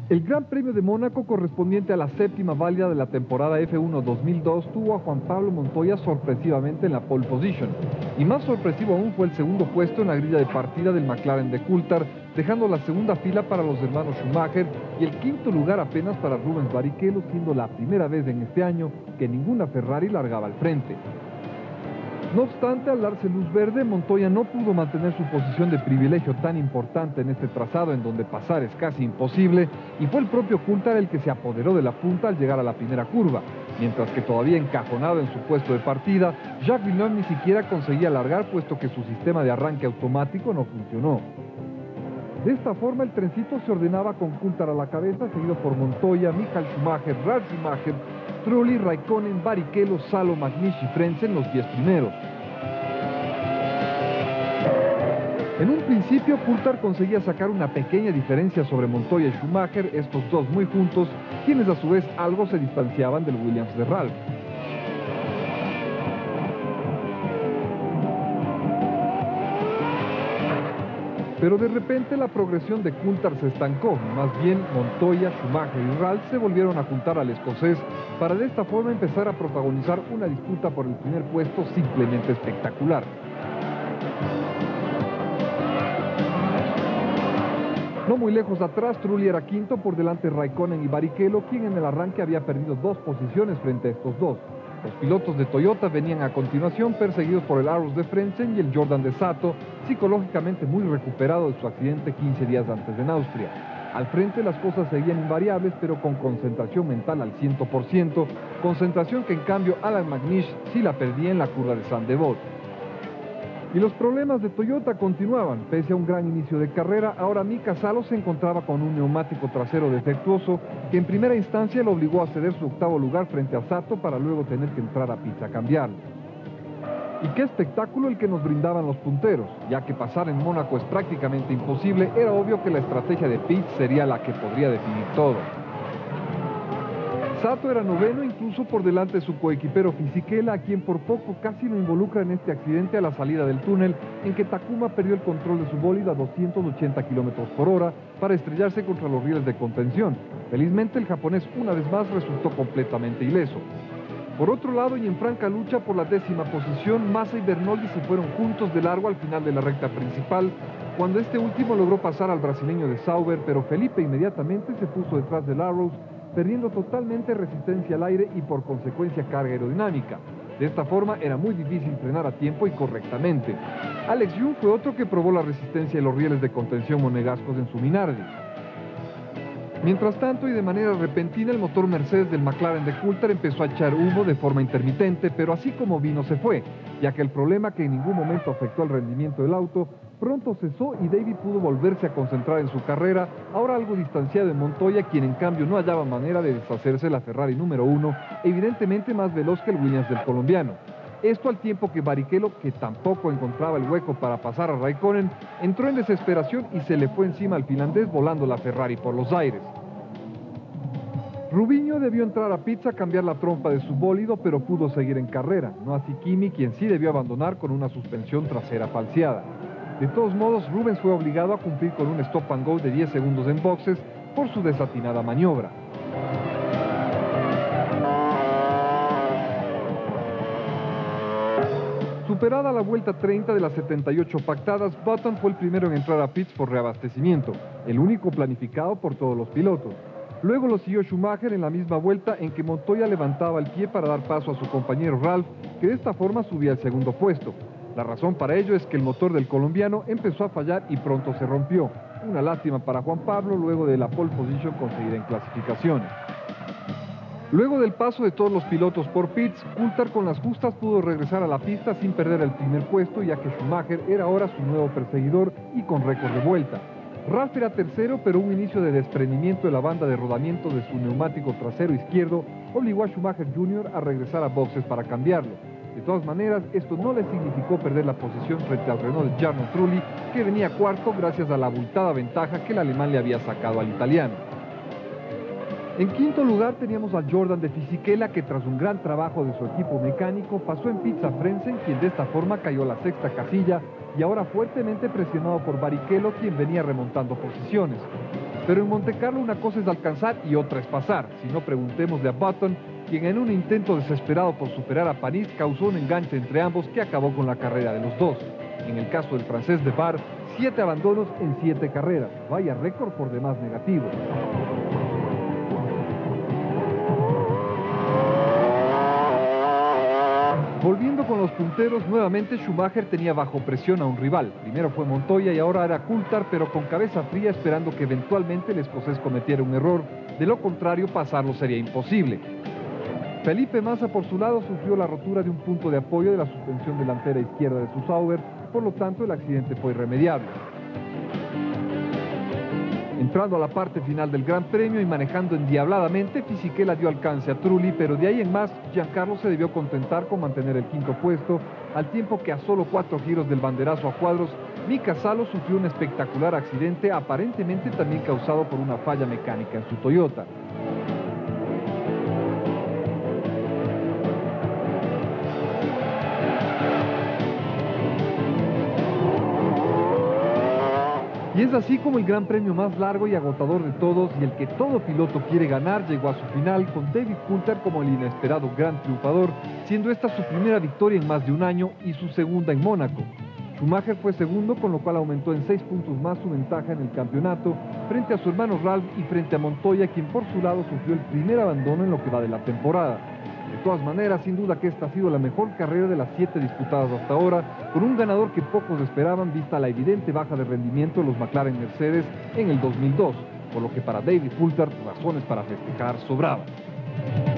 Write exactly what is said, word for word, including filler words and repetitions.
El Gran Premio de Mónaco, correspondiente a la séptima válida de la temporada F uno dos mil dos, tuvo a Juan Pablo Montoya sorpresivamente en la pole position. Y más sorpresivo aún fue el segundo puesto en la grilla de partida del McLaren de Coulthard, dejando la segunda fila para los hermanos Schumacher y el quinto lugar apenas para Rubens Barrichello, siendo la primera vez en este año que ninguna Ferrari largaba al frente. No obstante, al darse luz verde, Montoya no pudo mantener su posición de privilegio tan importante en este trazado en donde pasar es casi imposible, y fue el propio Coulthard el que se apoderó de la punta al llegar a la primera curva, mientras que todavía encajonado en su puesto de partida, Jacques Villeneuve ni siquiera conseguía largar puesto que su sistema de arranque automático no funcionó. De esta forma, el trencito se ordenaba con Coulthard a la cabeza, seguido por Montoya, Michael Schumacher, Ralf Schumacher, Trulli, Raikkonen, Barrichello, Salo, Magnish y Frentzen los diez primeros. En un principio, Coulthard conseguía sacar una pequeña diferencia sobre Montoya y Schumacher, estos dos muy juntos, quienes a su vez algo se distanciaban del Williams de Ralf. Pero de repente la progresión de Coulthard se estancó, más bien Montoya, Schumacher y Ralf se volvieron a juntar al escocés para de esta forma empezar a protagonizar una disputa por el primer puesto simplemente espectacular. No muy lejos atrás, Trulli era quinto por delante de Raikkonen y Barrichello, quien en el arranque había perdido dos posiciones frente a estos dos. Los pilotos de Toyota venían a continuación perseguidos por el Arrows de Frentzen y el Jordan de Sato, psicológicamente muy recuperado de su accidente quince días antes en Austria. Al frente las cosas seguían invariables, pero con concentración mental al cien por ciento, concentración que en cambio Alan Magnish sí la perdía en la curva de Sainte-Devote. Y los problemas de Toyota continuaban. Pese a un gran inicio de carrera, ahora Mika Salo se encontraba con un neumático trasero defectuoso que en primera instancia lo obligó a ceder su octavo lugar frente a Sato para luego tener que entrar a pits a cambiarlo. Y qué espectáculo el que nos brindaban los punteros. Ya que pasar en Mónaco es prácticamente imposible, era obvio que la estrategia de pits sería la que podría definir todo. Sato era noveno, incluso por delante de su coequipero Fisichella, a quien por poco casi lo involucra en este accidente a la salida del túnel, en que Takuma perdió el control de su bólido a doscientos ochenta kilómetros por hora para estrellarse contra los rieles de contención. Felizmente el japonés una vez más resultó completamente ileso. Por otro lado, y en franca lucha por la décima posición, Massa y Bernoldi se fueron juntos de largo al final de la recta principal, cuando este último logró pasar al brasileño de Sauber, pero Felipe inmediatamente se puso detrás del Arrows, perdiendo totalmente resistencia al aire y por consecuencia carga aerodinámica. De esta forma era muy difícil frenar a tiempo y correctamente. Alex Young fue otro que probó la resistencia de los rieles de contención monegascos en su Minardi. Mientras tanto, y de manera repentina, el motor Mercedes del McLaren de Coulthard empezó a echar humo de forma intermitente, pero así como vino se fue, ya que el problema que en ningún momento afectó al rendimiento del auto pronto cesó y David pudo volverse a concentrar en su carrera, ahora algo distanciado de Montoya, quien en cambio no hallaba manera de deshacerse de la Ferrari número uno, evidentemente más veloz que el Williams del colombiano. Esto al tiempo que Barrichello, que tampoco encontraba el hueco para pasar a Raikkonen, entró en desesperación y se le fue encima al finlandés volando la Ferrari por los aires. Rubinho debió entrar a pits a cambiar la trompa de su bólido, pero pudo seguir en carrera, no así Kimi, quien sí debió abandonar con una suspensión trasera falseada. De todos modos, Rubens fue obligado a cumplir con un stop and go de diez segundos en boxes por su desatinada maniobra. Superada la vuelta treinta de las setenta y ocho pactadas, Button fue el primero en entrar a pits por reabastecimiento, el único planificado por todos los pilotos. Luego lo siguió Schumacher en la misma vuelta en que Montoya levantaba el pie para dar paso a su compañero Ralf, que de esta forma subía al segundo puesto. La razón para ello es que el motor del colombiano empezó a fallar y pronto se rompió. Una lástima para Juan Pablo luego de la pole position conseguida en clasificaciones. Luego del paso de todos los pilotos por pits, Coulthard con las justas pudo regresar a la pista sin perder el primer puesto, ya que Schumacher era ahora su nuevo perseguidor y con récord de vuelta. Ralf era tercero, pero un inicio de desprendimiento de la banda de rodamiento de su neumático trasero izquierdo obligó a Schumacher junior a regresar a boxes para cambiarlo. De todas maneras, esto no le significó perder la posición frente al Renault de Jarno Trulli, que venía cuarto gracias a la abultada ventaja que el alemán le había sacado al italiano. En quinto lugar teníamos al Jordan de Fisichella, que tras un gran trabajo de su equipo mecánico pasó en pits a Frentzen, quien de esta forma cayó a la sexta casilla y ahora fuertemente presionado por Barrichello, quien venía remontando posiciones. Pero en Montecarlo una cosa es alcanzar y otra es pasar. Si no, preguntémosle a Button, quien en un intento desesperado por superar a Panis causó un enganche entre ambos que acabó con la carrera de los dos. En el caso del francés Debar, siete abandonos en siete carreras. Vaya récord por demás negativo. Volviendo con los punteros, nuevamente Schumacher tenía bajo presión a un rival. Primero fue Montoya y ahora era Coulthard, pero con cabeza fría esperando que eventualmente el escocés cometiera un error. De lo contrario, pasarlo sería imposible. Felipe Massa, por su lado, sufrió la rotura de un punto de apoyo de la suspensión delantera izquierda de su Sauber, por lo tanto el accidente fue irremediable. Entrando a la parte final del Gran Premio y manejando endiabladamente, Fisichella dio alcance a Trulli, pero de ahí en más, Giancarlo se debió contentar con mantener el quinto puesto, al tiempo que a solo cuatro giros del banderazo a cuadros, Mika Salo sufrió un espectacular accidente, aparentemente también causado por una falla mecánica en su Toyota. Y es así como el gran premio más largo y agotador de todos y el que todo piloto quiere ganar llegó a su final con David Coulthard como el inesperado gran triunfador, siendo esta su primera victoria en más de un año y su segunda en Mónaco. Schumacher fue segundo, con lo cual aumentó en seis puntos más su ventaja en el campeonato frente a su hermano Ralf y frente a Montoya, quien por su lado sufrió el primer abandono en lo que va de la temporada. De todas maneras, sin duda que esta ha sido la mejor carrera de las siete disputadas hasta ahora, con un ganador que pocos esperaban vista la evidente baja de rendimiento de los McLaren Mercedes en el dos mil dos, por lo que para David Coulthard razones para festejar sobraban.